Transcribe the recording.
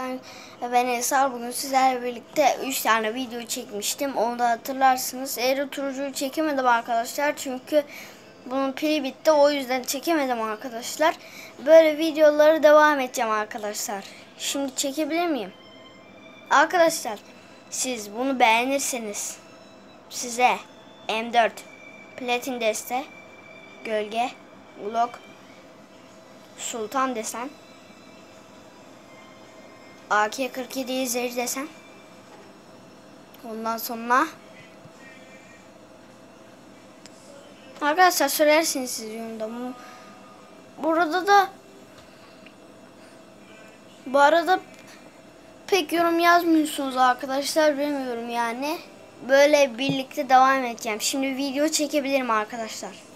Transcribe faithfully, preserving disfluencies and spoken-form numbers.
Ben ben Esar, bugün sizlerle birlikte üç tane video çekmiştim. Onu da hatırlarsınız. Eğri turuncuyu çekemedim arkadaşlar. Çünkü bunun pili bitti. O yüzden çekemedim arkadaşlar. Böyle videoları devam edeceğim arkadaşlar. Şimdi çekebilir miyim? Arkadaşlar, siz bunu beğenirseniz size M dört, platin deste, gölge, Glock, sultan desen, A K kırk yedi izleyici desen, ondan sonra arkadaşlar söylersiniz siz yorumda. Burada da bu arada pek yorum yazmıyorsunuz arkadaşlar, bilmiyorum yani. Böyle birlikte devam edeceğim. Şimdi video çekebilirim arkadaşlar.